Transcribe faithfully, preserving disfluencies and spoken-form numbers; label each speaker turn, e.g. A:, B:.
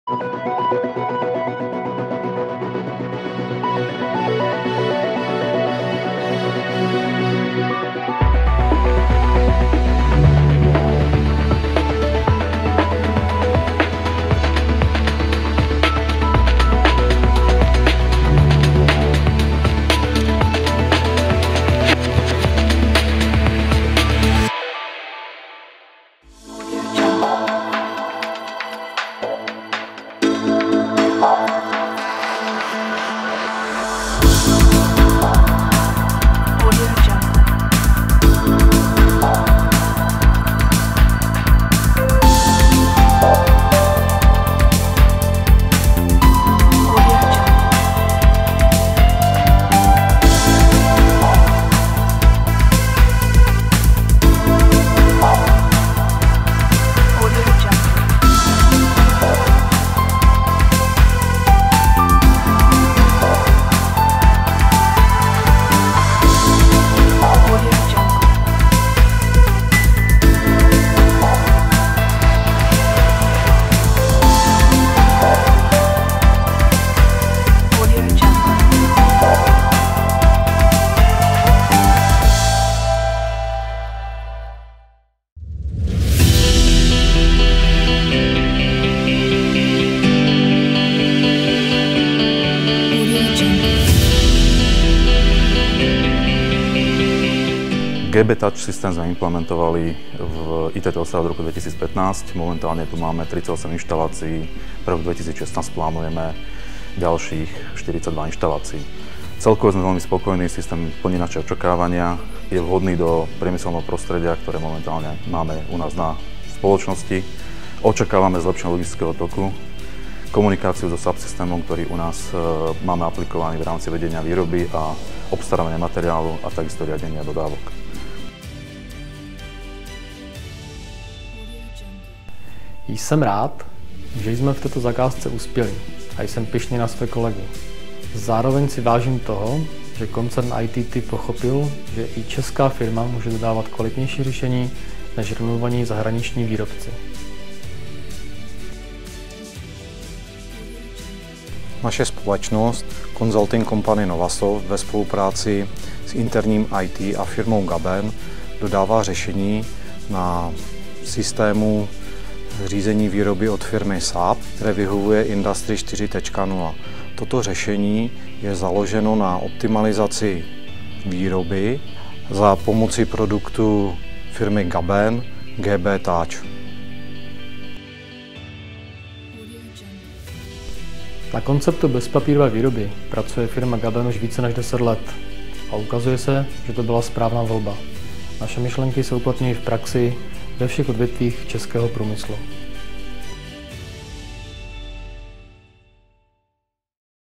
A: G B Touch systém sme implementovali v í té Telstra od roku dvetisícpätnásť. Momentálne tu máme tridsaťosem inštalácií. Pre rok dvetisícšestnásť plánujeme ďalších štyridsaťdva inštalácií. Celkovo sme veľmi spokojní, systém plní naše očakávania, je vhodný do priemyselného prostredia, ktoré momentálne máme u nás na spoločnosti. Očakávame zlepšenie logistického toku, komunikáciu so subsystémom, ktorý u nás máme aplikovaný v rámci vedenia výroby a obstarávania materiálu a takisto riadenia dodávok.
B: Jsem rád, že jsme v této zakázce uspěli a jsem pyšný na své kolegy. Zároveň si vážím toho, že koncern í té té pochopil, že i česká firma může dodávat kvalitnější řešení než renomovaní zahraniční výrobci.
C: Naše společnost Consulting Company Novasoft ve spolupráci s interním í té a firmou Gaben dodává řešení na systému řízení výroby od firmy S A P, které vyhovuje Industry čtyři tečka nula. Toto řešení je založeno na optimalizaci výroby za pomoci produktu firmy Gaben G B Touch.
B: Na konceptu bezpapírové výroby pracuje firma Gaben už více než deset let a ukazuje se, že to byla správná volba. Naše myšlenky se uplatňují v praxi ve všech odvětvích českého průmyslu.